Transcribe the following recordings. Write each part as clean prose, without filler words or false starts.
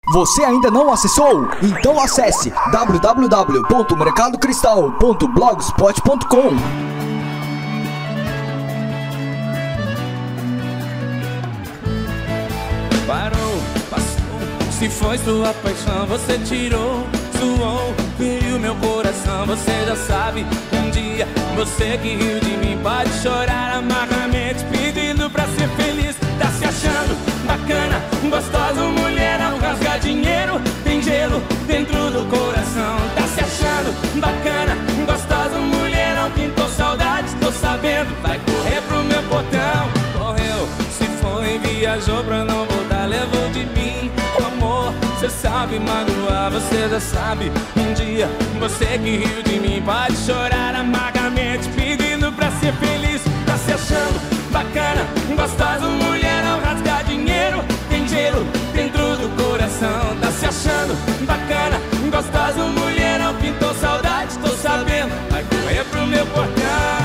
Você ainda não acessou? Então acesse www.mercadocristal.blogspot.com. Parou, passou, se foi sua paixão, você tirou, suou, feriu meu coração, você já sabe. Um dia, você que riu de mim, pode chorar amargamente, pedindo pra ser feliz. Tá se achando bacana, gostosa, mulherão, rasga dinheiro, tem gelo dentro do coração. Tá se achando bacana, gostosa, mulherão, pintou saudade, tô sabendo, vai correr pro meu portão. Correu, se foi, viajou pra não voltar, levou de mim, amor, cê sabe magoar, você já sabe. Um dia, você que riu de mim, pode chorar amargamente, pedindo pra ser feliz. Tá se achando bacana, gostosa, mulherão, rasga dinheiro, tem gelo dentro do coração. Tá se achando bacana, gostosa, mulherão, pintou saudade, tô sabendo, vai correr pro meu portão.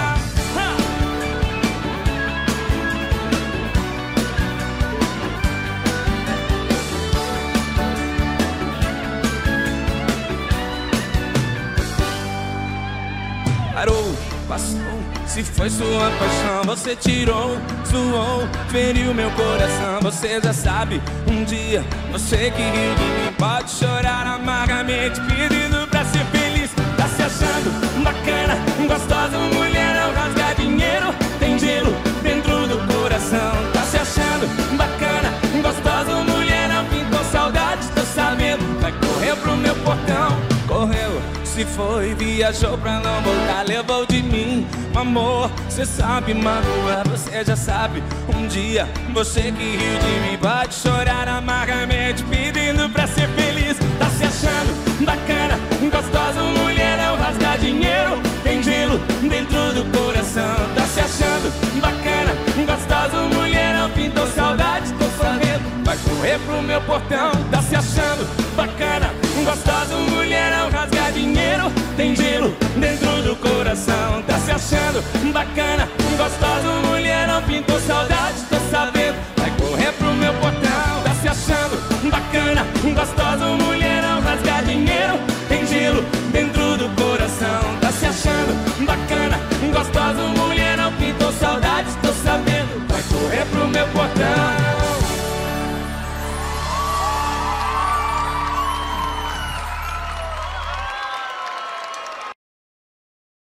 Parou, passou, se foi sua paixão, você tirou, suou, feriu meu coração, você já sabe. Um dia, você que riu de mim, pode chorar amargamente, pedindo pra ser feliz. Tá se achando bacana, gostosa, mulherão, rasga dinheiro, tem gelo dentro do coração. Tá se achando bacana, gostosa, mulherão, pintou saudade, tô sabendo, vai correr pro meu portão. Correu, se foi, viajou pra não voltar, levou de mim, amor, cê sabe magoar, você já sabe. Um dia, você que riu de mim, pode chorar amargamente, pedindo pra ser feliz. Tá se achando bacana, gostosa, mulherão, rasga dinheiro, tem gelo dentro do coração. Tá se achando bacana, gostosa, mulherão, pintou saudade, tô sabendo, vai correr pro meu portão. Tá se achando bacana, gostosa, mulherão, rasga dinheiro, tem gelo dentro do coração. Tá se achando bacana, gostosa, mulherão, pintou